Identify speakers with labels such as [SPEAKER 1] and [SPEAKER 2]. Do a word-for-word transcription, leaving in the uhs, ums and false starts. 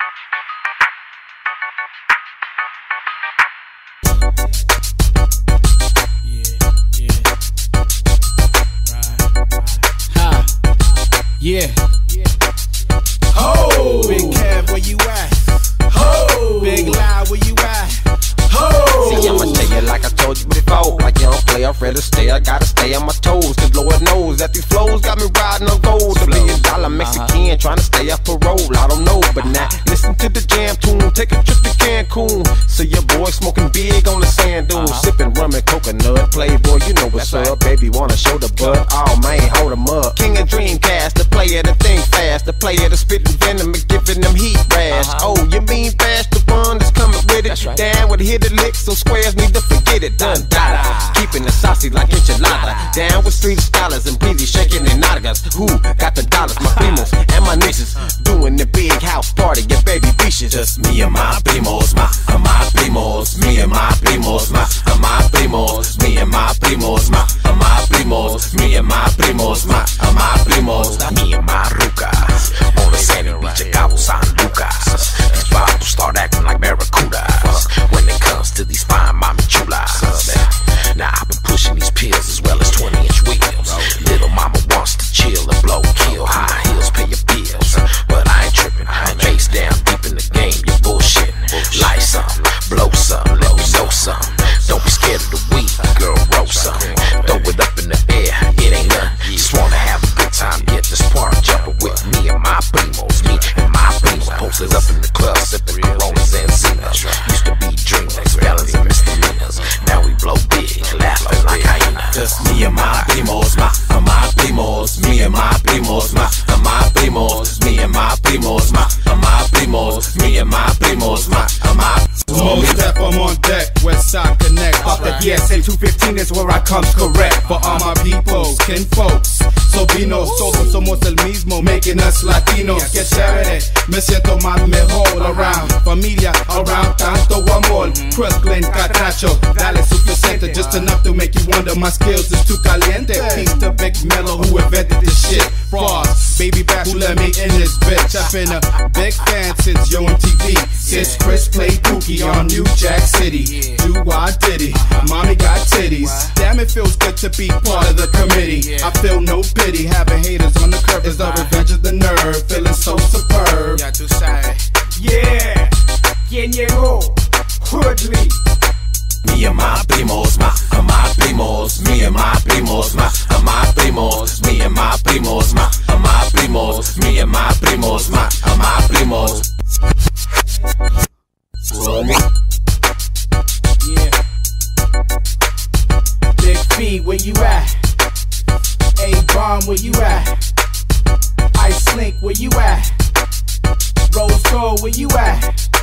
[SPEAKER 1] Yeah. Ho! Big Kev, where you at? Ho! Big Lie, where you at? Ho!
[SPEAKER 2] See, I'ma tell you like I told you before. Like you don't play, I'm ready to stay. I gotta stay on my toes. Cause Lord knows that these flows got me riding on gold. A million dollar Mexican trying to stay up parole. I don't know, but now listen to the jam tune. Take a trip to Cancun. See your boy smoking big on the sand dunes. Uh-huh. Sipping rum and coconut. Playboy, you know what's That's up. Right. Baby, wanna show the butt. Oh man, hold 'em up. King of Dreamcast, the player that think fast. The player that spitting venom and giving them heat rash. Uh-huh. Oh, you mean fast, the one that's coming with it. Right. Down with hit the lick, so squares need to forget it. Done, dada. Keeping it saucy like enchilada. Down with street scholars and breezy shaking their nalgas. Who got the dollars? My primos and my nieces doing the big house party. Your baby beaches. Just me and my primos, my, uh, my primos. Me and my primos, my, uh, my primos. Me and my primos, my, uh, my primos. Me and my primos, my, uh, my primos. Me and my rucas on the sandy beach of Cabo San Lucas. These bottles start acting like barracudas when it comes to these fine mommy chulas. Now I've been pushing these pills as well as twenty inch wheels. Little mama wants to chill and blow, kill. High heels, pay your bills, but I ain't tripping. Face down deep in the game, you bullshit. Light some, blow some, let me know some. Don't be scared of the weed, girl, roll some. Throw it up in the air, it ain't nothing. Just wanna have a good time, get this party jumping with me and my primos. Me and my primos posted up in the club, sipping Coronas and Zenas. Used to be dreamers, fellas and misdemeanors. Now we blow big, laughing like hyenas. Just me and my primos, my, uh, my primos. Me and my primos, my, uh, my primos. Me and my primos, my, uh, my primos. Me and my primos, my, uh, my
[SPEAKER 1] Smoke step, I'm on deck, Westside Connect. Off the D S N two fifteen is where I come correct. For all my peoples, kin folks, sobrinos, todos somos el mismo, making us latinos. Que chévere, me siento más mejor around. Familia, around tanto amor. Crooklyn, Catracho, dale suficiente. Just enough to make you wonder my skills is too caliente. Peace to Big Mellow who invented this shit. Frost, Baby Bash who let me in this bitch. I've been a big fan since Yo M T V. Since Chris played Pookie on New Jack City. Do I did it, mommy got titties. Damn, it feels good to be part of the committee. I feel no pity, having haters on the curve is the revenge of the nerve. Feeling so superb. Yeah, quien llegó, Hoodly.
[SPEAKER 2] Me and my primos, my, uh, my primos. Me and my primos, my, uh, my primos. Me and my primos, my, uh, my primos. Me and my primos, my, uh, my primos.
[SPEAKER 1] Yeah. Big F, where you at? A-Bomb, where you at? Ice Link, where you at? Rose Gold, where you at?